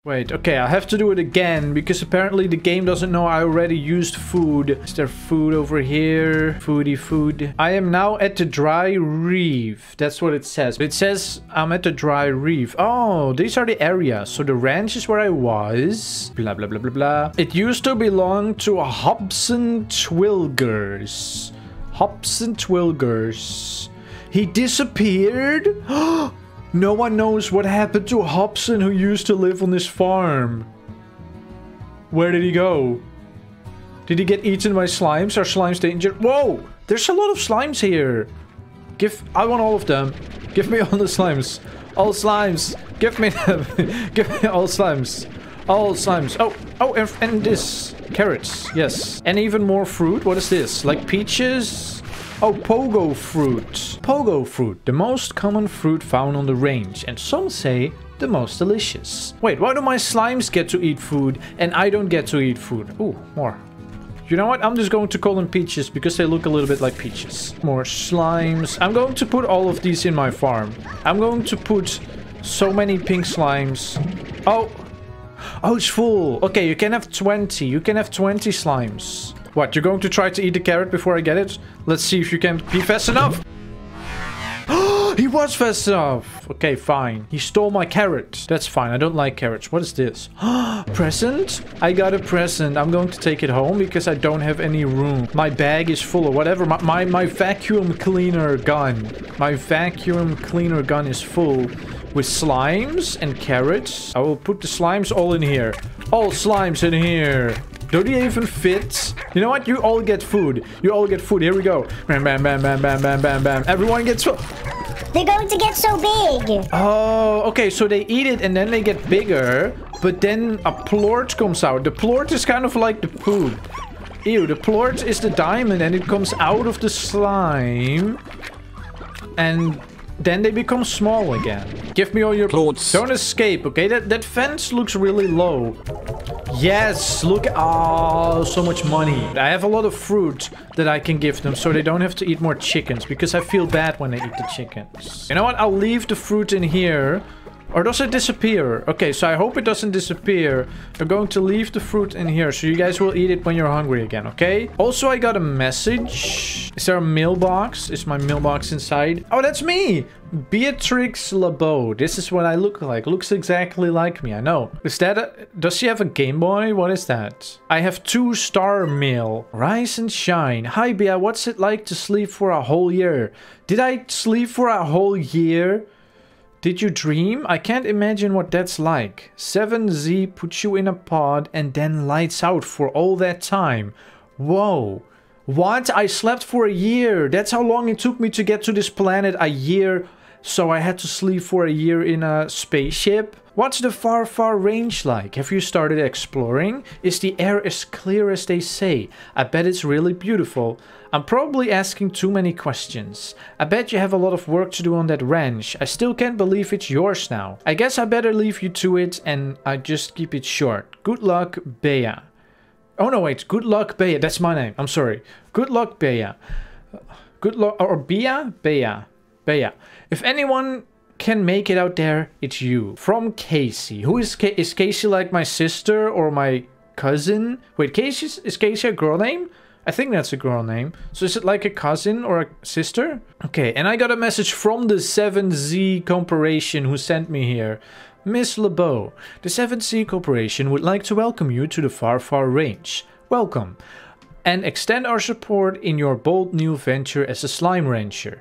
Wait, okay, I have to do it again because apparently the game doesn't know I already used food. Is there food over here? Foodie food. I am now at the dry reef. That's what it says. It says I'm at the dry reef. Oh, these are the areas. So the ranch is where I was. Blah, blah, blah, blah, blah. It used to belong to Hobson Twilgers. Hobson Twilgers. He disappeared? No one knows what happened to Hobson, who used to live on this farm. Where did he go? Did he get eaten by slimes? Are slimes dangerous? Whoa! There's a lot of slimes here. I want all of them. Give me all the slimes. All slimes. Give me them. Give me all slimes. All slimes. Oh, and this. Carrots. Yes. And even more fruit. What is this? Like peaches? Oh, pogo fruit. Pogo fruit, the most common fruit found on the range, and some say the most delicious. Wait, why do my slimes get to eat food and I don't get to eat food? Ooh, more. You know what? I'm just going to call them peaches because they look a little bit like peaches. More slimes. I'm going to put all of these in my farm. I'm going to put so many pink slimes. Oh, it's full. Okay, you can have 20. You can have 20 slimes. What, you're going to try to eat the carrot before I get it? Let's see if you can be fast enough. He was fast enough. Okay, fine. He stole my carrot. That's fine. I don't like carrots. What is this? Present? I got a present. I'm going to take it home because I don't have any room. My bag is full of whatever. My vacuum cleaner gun. My vacuum cleaner gun is full with slimes and carrots. I will put the slimes all in here. All slimes in here. Don't they even fit? You know what? You all get food. You all get food. Here we go. Bam, bam, bam, bam, bam, bam, bam, bam. Everyone gets food. They're going to get so big. Oh, okay. So they eat it and then they get bigger. But then a plort comes out. The plort is kind of like the poop. Ew, the plort is the diamond and it comes out of the slime. And then they become small again. Give me all your plorts. Don't escape, okay? That fence looks really low. Yes, look. Oh, so much money. I have a lot of fruit that I can give them so they don't have to eat more chickens because I feel bad when they eat the chickens. You know what? I'll leave the fruit in here. Or does it disappear? Okay, so I hope it doesn't disappear. I'm going to leave the fruit in here so you guys will eat it when you're hungry again, okay? Also, I got a message. Is there a mailbox? Is my mailbox inside? Oh, that's me! Beatrix LeBeau. This is what I look like. Looks exactly like me, I know. Is that does she have a Game Boy? What is that? I have 2-star mail. Rise and shine. Hi, Bea. What's it like to sleep for a whole year? Did I sleep for a whole year? Did you dream? I can't imagine what that's like. 7Z puts you in a pod and then lights out for all that time. Whoa. What? I slept for a year. That's how long it took me to get to this planet. A year. So I had to sleep for a year in a spaceship? What's the far, far range like? Have you started exploring? Is the air as clear as they say? I bet it's really beautiful. I'm probably asking too many questions. I bet you have a lot of work to do on that ranch. I still can't believe it's yours now. I guess I better leave you to it and I just keep it short. Good luck, Bea. Oh no, wait. Good luck, Bea. That's my name. I'm sorry. Good luck, Bea. Good luck. Or Bea? Bea. Bea. If anyone can make it out there, it's you. From Casey. Who is Casey? Is Casey like my sister or my cousin? Wait, is Casey a girl name? I think that's a girl name. So is it like a cousin or a sister? Okay, and I got a message from the 7Z Corporation who sent me here. Miss LeBeau, the 7Z Corporation would like to welcome you to the Far Far Range. Welcome. And extend our support in your bold new venture as a slime rancher.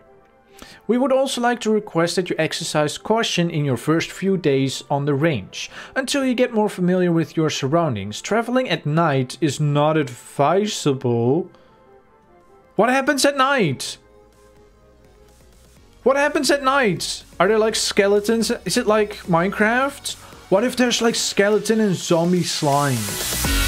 We would also like to request that you exercise caution in your first few days on the range. Until you get more familiar with your surroundings, traveling at night is not advisable. What happens at night? What happens at night? Are there like skeletons? Is it like Minecraft? What if there's like skeleton and zombie slimes?